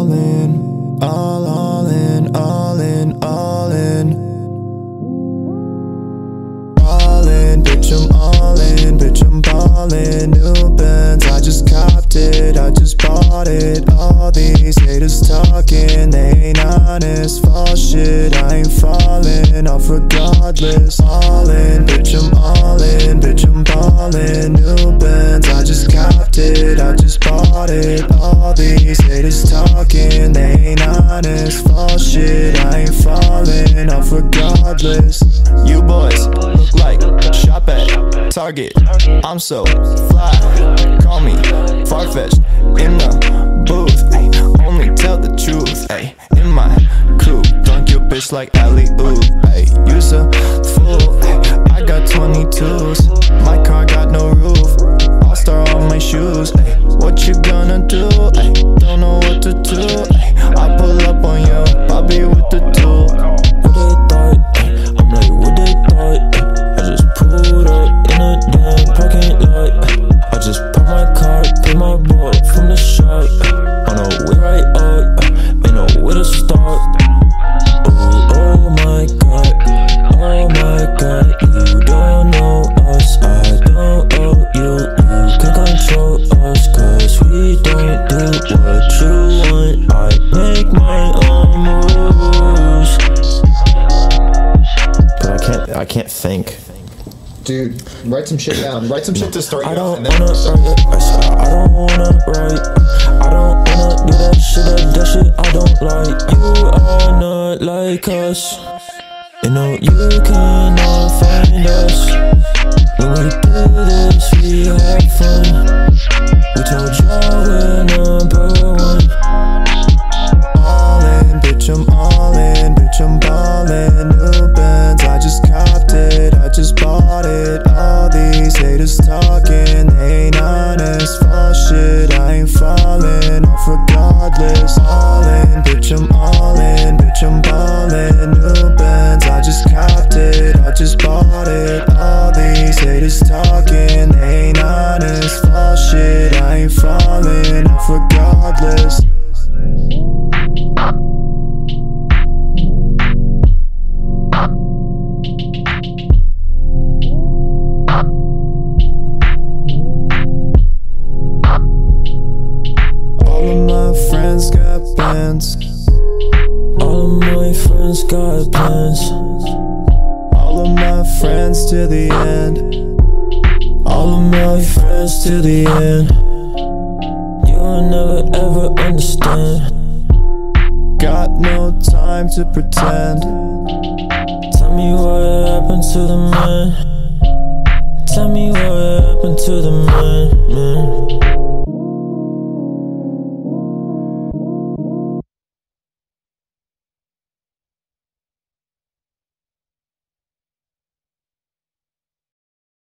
all in, all in, all in, all in. All in, bitch, I'm all in, bitch, I'm ballin'. New Benz, I just copped it, I just bought it. All these haters talking, they ain't honest. False shit, I ain't falling off regardless. All in, bitch, I'm all in, bitch, I'm ballin'. New Benz, I just copped it, I just bought it. All these haters talking, they ain't honest. False shit, I ain't falling off regardless. You boys look like shop at Target. I'm so fly, call me far-fetched in the booth. Ay, only tell the truth. Ay, in my coupe, dunk your bitch like alley-oop. Ay, you's a fool. Ay, I got 22s, my car got no roof. All-star on my shoes. Ay, what you gonna do? Ay, don't know what to do. Ay, I pull up on you, Bobby with the tool. What they thought? I'm like, what they thought? I just pulled up in a damn parking lot. I just pop my car, pay my boy from the shop. On the way right up, ain't no way to stop. Oh my god, oh my god. You don't know us, I don't owe you. You can control us, cause we don't do what you want. I make my own moves. But I can't think. Dude, write some shit down. Write some shit to start. I don't wanna write. I don't wanna write. I don't wanna do that shit. That shit I don't like. You are not like us. You know you cannot find us. When we do this, we have fun. We told y'all we're #1. All in, bitch, I'm all in, bitch, I'm ballin'. New Benz, I just copped it, I just bought it. All these haters talking, they ain't honest. False shit, I ain't falling off regardless. All in, bitch, I'm all in, bitch, I'm ballin'. New Benz, I just copped it, I just bought it. All these haters talking, they ain't honest. False shit, I ain't falling off regardless. All of my friends got plans. All of my friends got plans. All of my friends to the end. All of my friends to the end. You'll never ever understand. Got no time to pretend. Tell me what happened to the man. Tell me what happened to the